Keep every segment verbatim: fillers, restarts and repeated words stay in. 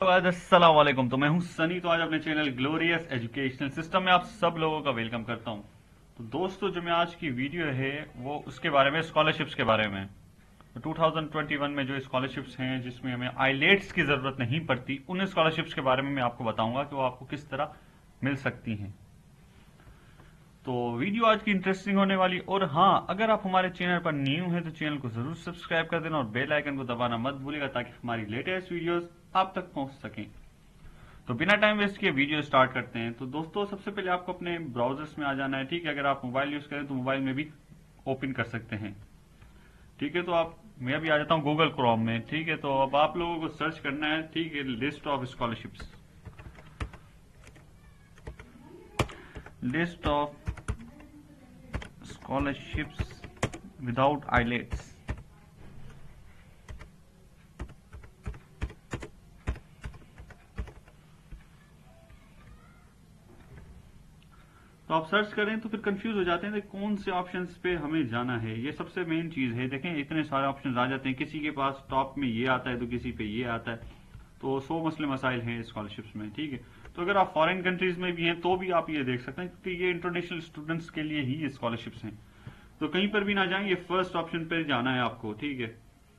अस्सलाम वालेकुम। तो मैं हूं सनी। तो आज अपने चैनल ग्लोरियस एजुकेशनल सिस्टम में आप सब लोगों का वेलकम करता हूं। तो दोस्तों, जो मैं आज की वीडियो है वो उसके बारे में, स्कॉलरशिप्स के बारे में। तो टू थाउजेंड ट्वेंटी वन में जो स्कॉलरशिप्स हैं जिसमें हमें आईलेट्स की जरूरत नहीं पड़ती, उन स्कॉलरशिप्स के बारे में मैं आपको बताऊंगा कि वो आपको किस तरह मिल सकती हैं। तो वीडियो आज की इंटरेस्टिंग होने वाली। और हाँ, अगर आप हमारे चैनल पर न्यू हैं तो चैनल को जरूर सब्सक्राइब कर देना और बेल आइकन को दबाना मत भूलिएगा ताकि हमारी लेटेस्ट वीडियोस आप तक पहुंच सकें। तो बिना टाइम वेस्ट किए वीडियो स्टार्ट करते हैं। तो दोस्तों, सबसे पहले आपको अपने ब्राउजर्स में आ जाना है। ठीक है, अगर आप मोबाइल यूज करें तो मोबाइल में भी ओपन कर सकते हैं। ठीक है, तो आप मैं भी आ जाता हूं गूगल क्रोम में। ठीक है, तो अब आप लोगों को सर्च करना है। ठीक है, list of scholarships, list of scholarships without IELTS. तो आप सर्च करें तो फिर कंफ्यूज हो जाते हैं कि कौन से ऑप्शंस पे हमें जाना है। ये सबसे मेन चीज है। देखें, इतने सारे ऑप्शंस आ जाते हैं, किसी के पास टॉप में ये आता है तो किसी पे ये आता है। तो सौ मसले मसाइल हैं स्कॉलरशिप्स में। ठीक है, तो अगर आप फॉरेन कंट्रीज में भी हैं तो भी आप ये देख सकते हैं क्योंकि ये इंटरनेशनल स्टूडेंट्स के लिए ही ये स्कॉलरशिप्स हैं। तो कहीं पर भी ना जाएं, ये फर्स्ट ऑप्शन पे जाना है आपको। ठीक है,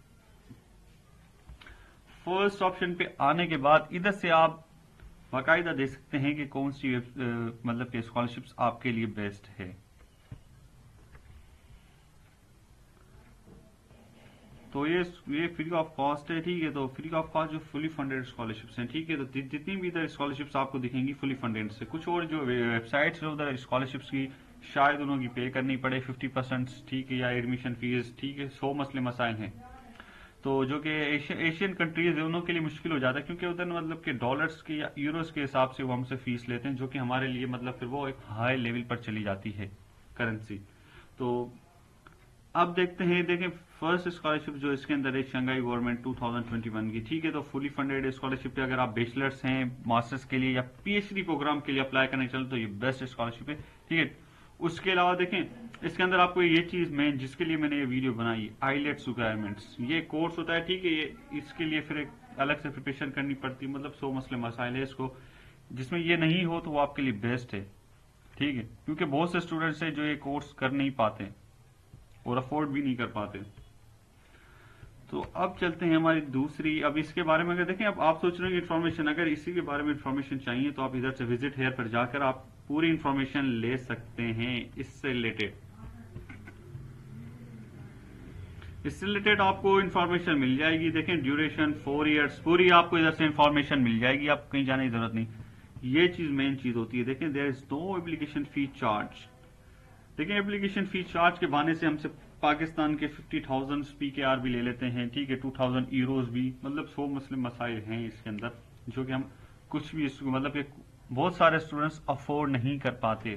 फर्स्ट ऑप्शन पे आने के बाद इधर से आप बाकायदा देख सकते हैं कि कौन सी मतलब कि स्कॉलरशिप्स आपके लिए बेस्ट है। तो ये ये फ्री ऑफ कॉस्ट है। ठीक है, तो फ्री ऑफ कॉस्ट जो फुली फंडेड स्कॉलरशिप्स हैं। ठीक है, तो जितनी भी इधर स्कॉलरशिप्स आपको दिखेंगी फुली फंडेड से। कुछ और जो वेबसाइट्स है उधर स्कॉलरशिप्स की शायद उन्होंने पे करनी पड़े फिफ्टी परसेंट। ठीक है, या एडमिशन फीस। ठीक है, सौ मसले मसाइल हैं। तो जो कि एशियन कंट्रीज है उनके लिए मुश्किल हो जाता है क्योंकि उधर मतलब कि डॉलर्स के या यूरोस के हिसाब से वो हमसे फीस लेते हैं, जो कि हमारे लिए मतलब फिर वो एक हाई लेवल पर चली जाती है करेंसी। तो अब देखते हैं। देखें, फर्स्ट स्कॉलरशिप जो इसके अंदर है Shanghai government two thousand twenty one की। ठीक है, तो फुली फंडेड स्कॉलरशिप है। अगर आप बैचलर्स हैं, मास्टर्स के लिए या पीएचडी प्रोग्राम के लिए अप्लाई करने चले तो ये बेस्ट स्कॉलरशिप है। ठीक है, उसके अलावा देखें इसके अंदर आपको ये चीज मैं जिसके लिए मैंने ये वीडियो बनाई, आईलेट्स रिक्वायरमेंट्स, ये कोर्स होता है। ठीक है, ये इसके लिए फिर एक अलग से प्रिपरेशन करनी पड़ती है। मतलब सौ मसले मसाइल है इसको, जिसमें ये नहीं हो तो वो आपके लिए बेस्ट है। ठीक है, क्योंकि बहुत से स्टूडेंट्स हैं जो ये कोर्स कर नहीं पाते और अफोर्ड भी नहीं कर पाते। तो अब चलते हैं हमारी दूसरी। अब इसके बारे में अगर देखें, अब आप सोच रहे हैं इन्फॉर्मेशन, अगर इसी के बारे में इन्फॉर्मेशन चाहिए तो आप इधर से विजिट हेयर पर जाकर आप पूरी इन्फॉर्मेशन ले सकते हैं। इससे रिलेटेड इससे रिलेटेड आपको इन्फॉर्मेशन मिल जाएगी। देखें, ड्यूरेशन फोर इयर्स पूरी आपको इधर से इन्फॉर्मेशन मिल जाएगी। आपको कहीं जाने की जरूरत नहीं। ये चीज मेन चीज होती है। देखें, there is no application fee charge. देखें, एप्लीकेशन फी चार्ज के बहाने से हमसे पाकिस्तान के fifty thousand P K R भी ले लेते हैं। ठीक है, टू थाउजेंड यूरोज भी। मतलब सौ मसले मसाइल हैं इसके अंदर जो कि हम कुछ भी मतलब कि बहुत सारे स्टूडेंट्स अफोर्ड नहीं कर पाते।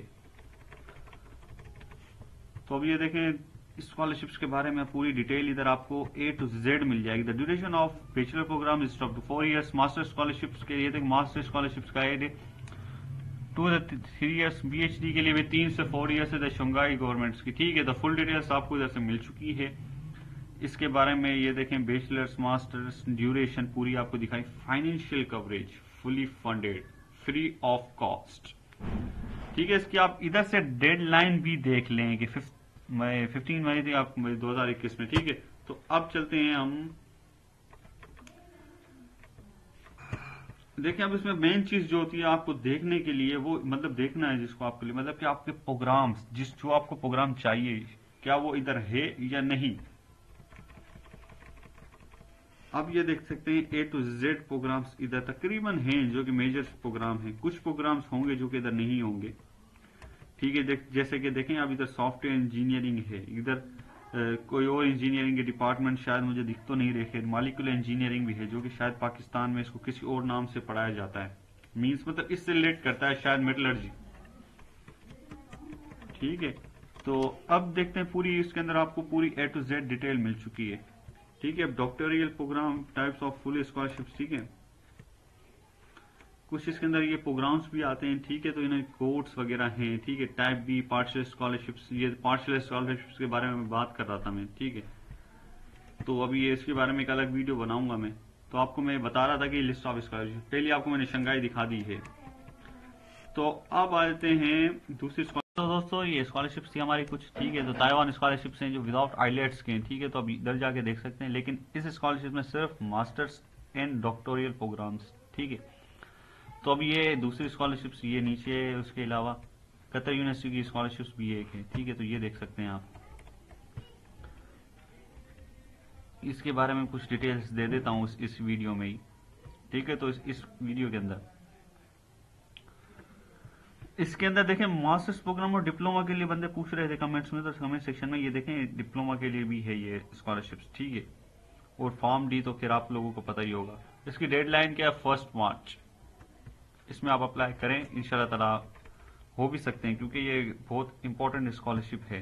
तो अब ये देखें, स्कॉलरशिप्स के बारे में पूरी डिटेल इधर आपको ए टू जेड मिल जाएगी। The duration of bachelor program is up to four years. Master scholarships के लिए मास्टर स्कॉलरशिप्स का age two three years. PhD के लिए भी तीन से फोर इयर्स है शंघाई गवर्नमेंट्स की। ठीक है, तो फुल डिटेल्स आपको इधर से मिल चुकी है इसके बारे में। ये देखें, बैचलर्स मास्टर्स ड्यूरेशन पूरी आपको दिखाई। Financial coverage fully funded, free of cost. ठीक है, इसकी आप इधर से डेडलाइन भी देख लें कि फिफ्टीन मई थी आप दो हजार इक्कीस में। ठीक है, तो अब चलते हैं हम। देखिए, अब इसमें मेन चीज जो होती है आपको देखने के लिए, वो मतलब देखना है जिसको आपके लिए, मतलब कि आपके प्रोग्राम्स, जिस जो आपको प्रोग्राम चाहिए क्या वो इधर है या नहीं। अब ये देख सकते हैं ए टू जेड प्रोग्राम्स इधर तकरीबन हैं जो कि मेजर प्रोग्राम हैं। कुछ प्रोग्राम्स होंगे जो कि इधर नहीं होंगे। ठीक है, देख जैसे कि देखें, अब इधर सॉफ्टवेयर इंजीनियरिंग है, इधर कोई और इंजीनियरिंग के डिपार्टमेंट शायद मुझे दिख तो नहीं रहे। मॉलिक्यूलर इंजीनियरिंग भी है जो कि शायद पाकिस्तान में इसको किसी और नाम से पढ़ाया जाता है। मींस मतलब इससे रिलेट करता है शायद मेटलर्जी। ठीक है, तो अब देखते हैं पूरी इसके अंदर आपको पूरी ए टू जेड डिटेल मिल चुकी है। ठीक है, अब doctoral program types of full scholarship. ठीक है, कुछ इसके अंदर ये प्रोग्राम्स भी आते हैं। ठीक है, तो इन्हें कोर्स वगैरह हैं। ठीक है, टाइप बी पार्शियल स्कॉलरशिप्स, ये पार्शियल स्कॉलरशिप्स के बारे में बात कर रहा था मैं। ठीक है, तो अभी ये इसके बारे में एक अलग वीडियो बनाऊंगा मैं। तो आपको मैं बता रहा था कि लिस्ट ऑफ स्कॉलरशिप, पहले आपको मैंने शंघाई दिखा दी है। तो अब आते हैं दूसरी स्कॉलरशिप। तो दोस्तों ये स्कॉलरशिप्स थी हमारी कुछ, ठीक है। तो ताइवान स्कॉलरशिप्स हैं जो विदाउट आइलेट्स के, ठीक है। तो अब इधर जाके देख सकते हैं, लेकिन इस स्कॉलरशिप में सिर्फ मास्टर्स एंड डॉक्टोरियल प्रोग्राम्स, ठीक है। तो अब ये दूसरी स्कॉलरशिप्स ये नीचे है, उसके अलावा कतर यूनिवर्सिटी की स्कॉलरशिप्स भी एक है, ठीक है। तो ये देख सकते हैं आप, इसके बारे में कुछ डिटेल्स दे देता हूँ इस, इस वीडियो में ही, ठीक है। तो इस, इस वीडियो के अंदर इसके अंदर देखें मास्टर्स प्रोग्राम और डिप्लोमा के लिए बंदे पूछ रहे थे कमेंट्स में, तो कमेंट सेक्शन में ये देखें डिप्लोमा के लिए भी है ये स्कॉलरशिप्स, ठीक है। और फॉर्म डी तो फिर आप लोगों को पता ही होगा। इसकी डेडलाइन क्या है, फर्स्ट मार्च। इसमें आप अप्लाई करें, इंशाल्लाह ताला हो भी सकते हैं, क्योंकि ये बहुत इंपॉर्टेंट स्कॉलरशिप है।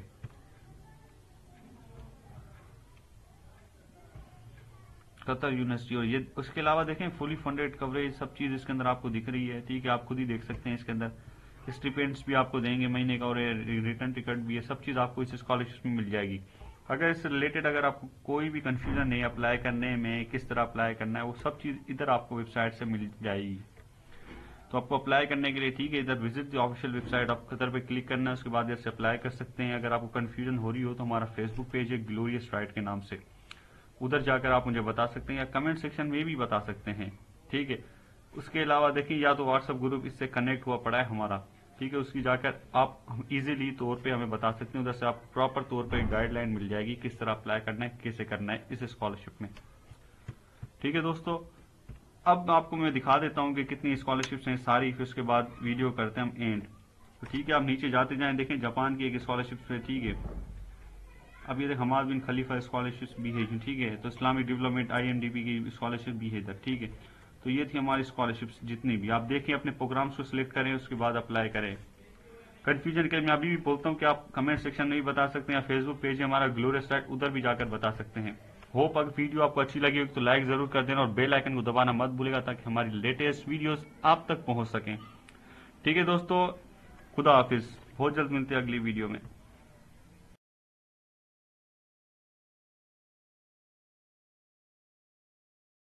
कतर यूनिवर्सिटी, और ये उसके अलावा देखें फुली फंडेड कवरेज, सब चीज इसके अंदर आपको दिख रही है, ठीक है। आप खुद ही देख सकते हैं, इसके अंदर स्टिपेंड्स भी आपको देंगे महीने का, और रिटर्न टिकट भी है, सब चीज आपको इस स्कॉलरशिप में मिल जाएगी। अगर इससे रिलेटेड अगर आपको कोई भी कंफ्यूजन है अप्लाई करने में, किस तरह अप्लाई करना है, वो सब चीज इधर आपको वेबसाइट से मिल जाएगी। तो आपको अप्लाई करने के लिए, ठीक है, इधर विजिट द ऑफिशियल वेबसाइट, आप कतर पे क्लिक करना है, उसके बाद इधर से अप्लाई कर सकते हैं। अगर आपको कंफ्यूजन हो रही हो तो हमारा फेसबुक पेज है ग्लोरियस राइट के नाम से, उधर जाकर आप मुझे बता सकते हैं, या कमेंट सेक्शन में भी बता सकते हैं, ठीक है। उसके अलावा देखिए, या तो व्हाट्सएप ग्रुप इससे कनेक्ट हुआ पड़ा है हमारा, ठीक है। उसकी जाकर आप इजीली तौर पे हमें बता सकते हैं, उधर से आप प्रॉपर तौर पे गाइडलाइन मिल जाएगी किस तरह अप्लाई करना है, कैसे करना है इस स्कॉलरशिप में, ठीक है दोस्तों। अब आपको मैं दिखा देता हूं कि कितनी स्कॉलरशिप्स हैं सारी, फिर उसके बाद वीडियो करते हैं हम एंड। तो ठीक है, आप नीचे जाते जाएं, देखें जापान की एक स्कॉलरशिप है, ठीक है। अब ये देख हमाद बिन खलीफा स्कॉलरशिप भी है, ठीक है। तो Islamic development I M D P की स्कॉलरशिप भी है इधर, ठीक है। तो ये थी हमारी स्कॉलरशिप्स जितनी भी, आप देखें अपने प्रोग्राम्स को सिलेक्ट करें, उसके बाद अप्लाई करें। कंफ्यूजन के मैं अभी भी बोलता हूँ कि आप कमेंट सेक्शन में भी बता सकते हैं, या फेसबुक पेज है हमारा ग्लोरियस राइट, उधर भी जाकर बता सकते हैं। होप अगर वीडियो आपको अच्छी लगी हो तो लाइक जरूर कर देना, और बेल आइकन को दबाना मत भूलेगा, ताकि हमारी लेटेस्ट वीडियोस आप तक पहुंच सकें, ठीक है दोस्तों। खुदा हाफिज, बहुत जल्द मिलते हैं अगली वीडियो में।